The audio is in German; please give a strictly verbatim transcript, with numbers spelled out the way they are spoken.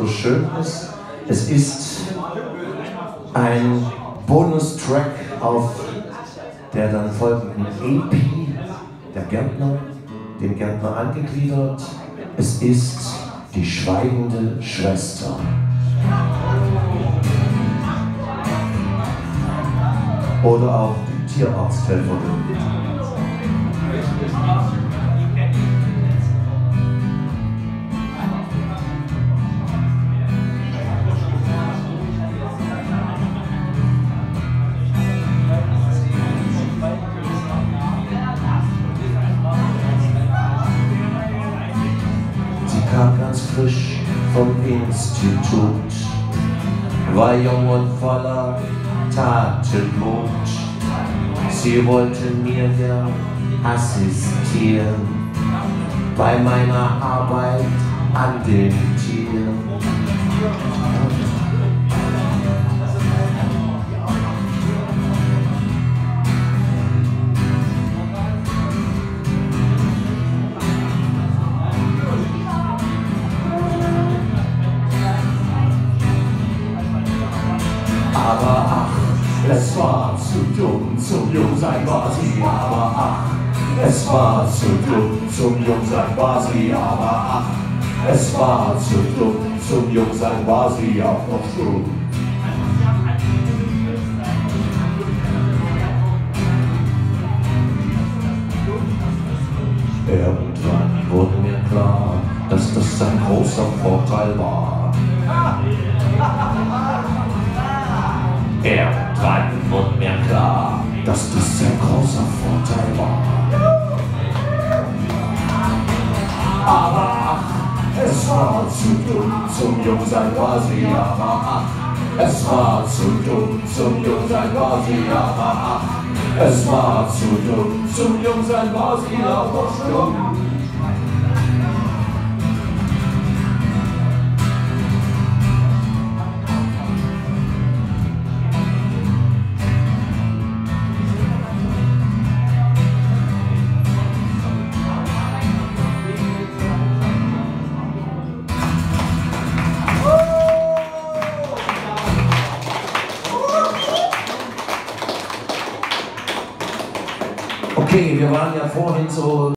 besonders schön ist. Es ist ein Bonustrack auf der dann folgenden E P, der Gärtner, dem Gärtner angegliedert. Es ist die schweigende Schwester. Oder auch die Tierarzthelferin. Sie kam ganz frisch vom Institut, war jung und voller Tatenmut. Sie wollte mir gern assistieren bei meiner Arbeit an den Tieren. Aber ach, es war zu dumm, zum Jungsein war sie, aber ach, es war zu dumm, zum Jungsein war sie, aber ach, es war zu dumm, zum Jungsein war sie auch noch stumm. Irgendwann wurde mir klar, dass das ein großer Vorteil war. Irgendwann wurde mir klar, dass das ein großer Vorteil war. Aber ach, es war zu dumm, zum Jungsein war sie, aber ach, es war zu dumm, zum Jungsein war sie, aber ach, es war zu dumm, zum Jungsein war sie auch noch stumm. Okay, wir waren ja vorhin so